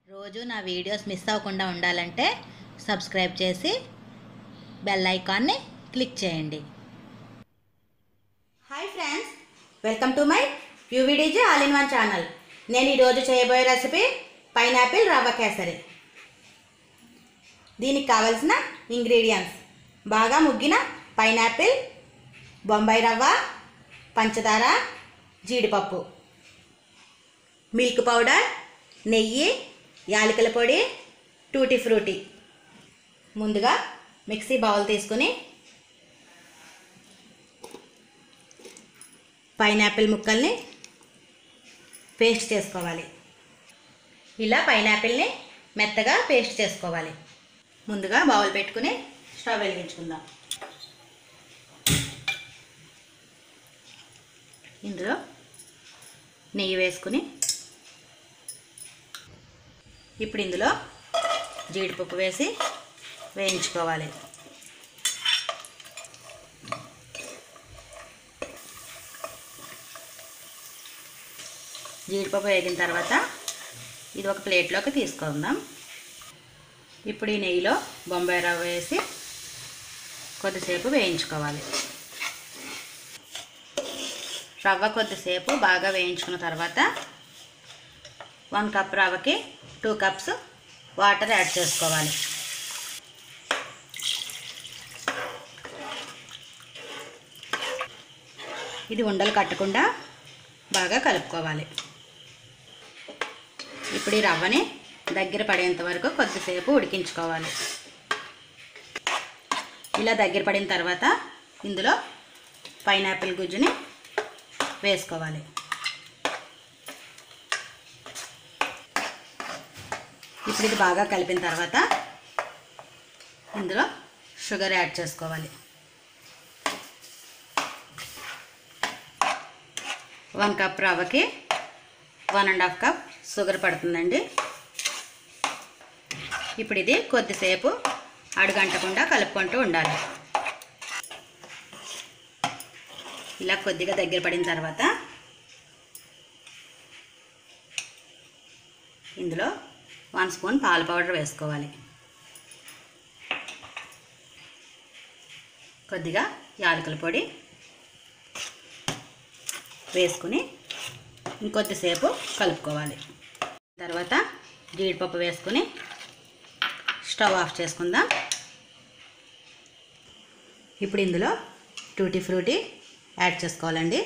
రోజు నా videos miss అవ్వకుండా ఉండాలంటే సబ్స్క్రైబ్ చేసి బెల్ ఐకాన్ని క్లిక్ చేయండి. Hi friends, welcome to my UVDG all in one channel. నేను ఈరోజు చేయబోయే రెసిపీ పైనాపిల్ రవ్వ కేసరి. దీనికి కావలసిన ఇంగ్రీడియంట్స్: బాగా ముగ్గిన పైనాపిల్, బొంబాయి రవ్వ, పంచదార, జీడిపప్పు, మిల్క్ పౌడర్, నెయ్యి, యాలకుల పొడి, టూటీ ఫ్రూటీ. ముందుగా మిక్సీ బౌల్ తీసుకుని పైనాపిల్ ముక్కల్ని పేస్ట్ చేసుకోవాలి. ఇలా పైనాపిల్ని మెత్తగా పేస్ట్ చేసుకోవాలి. ముందుగా బౌల్ పెట్టుకుని స్టవ్ వెలిగించుకుందాం. ఇందులో నెయ్యి వేసుకుని ఇప్పుడు ఇందులో జీడిపప్పు వేసి వేయించుకోవాలి. జీడిపప్పు వేగిన తర్వాత ఇది ఒక ప్లేట్లోకి తీసుకుందాం. ఇప్పుడు ఈ నెయ్యిలో బొంబాయి రవ్వ వేసి కొద్దిసేపు వేయించుకోవాలి. రవ్వ కొద్దిసేపు బాగా వేయించుకున్న తర్వాత 1 కప్ రవ్వకి 2 కప్స్ వాటర్ యాడ్ చేసుకోవాలి. ఇది ఉండలు కట్టకుండా బాగా కలుపుకోవాలి. ఇప్పుడు ఈ రవ్వని దగ్గర పడేంత వరకు కొద్దిసేపు ఉడికించుకోవాలి. ఇలా దగ్గర పడిన తర్వాత ఇందులో పైనాపిల్ గుజ్జుని వేసుకోవాలి. ఇప్పుడు ఇది బాగా కలిపిన తర్వాత ఇందులో షుగర్ యాడ్ చేసుకోవాలి. 1 కప్ రవ్వకి 1.5 కప్ షుగర్ పడుతుందండి. ఇప్పుడు ఇది కొద్దిసేపు అడుగంటకుండా కలుపుకుంటూ ఉండాలి. ఇలా కొద్దిగా దగ్గర పడిన తర్వాత ఇందులో 1 స్పూన్ పాల పౌడర్ వేసుకోవాలి. కొద్దిగా యాలకుల పొడి వేసుకుని ఇంకొద్దిసేపు కలుపుకోవాలి. తర్వాత జీడిపప్పు వేసుకుని స్టవ్ ఆఫ్ చేసుకుందాం. ఇప్పుడు ఇందులో టూటీ ఫ్రూటీ యాడ్ చేసుకోవాలండి.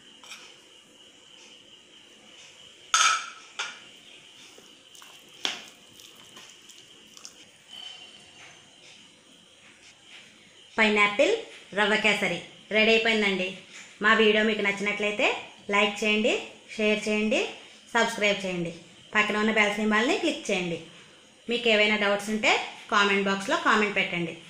పైనాపిల్ రవ్వ కేసరి రెడీ అయిపోయిందండి. మా వీడియో మీకు నచ్చినట్లయితే లైక్ చేయండి, షేర్ చేయండి, సబ్స్క్రైబ్ చేయండి. పక్కన ఉన్న బెల్ సింబల్ని క్లిక్ చేయండి. మీకు ఏవైనా డౌట్స్ ఉంటే కామెంట్ బాక్స్లో కామెంట్ పెట్టండి.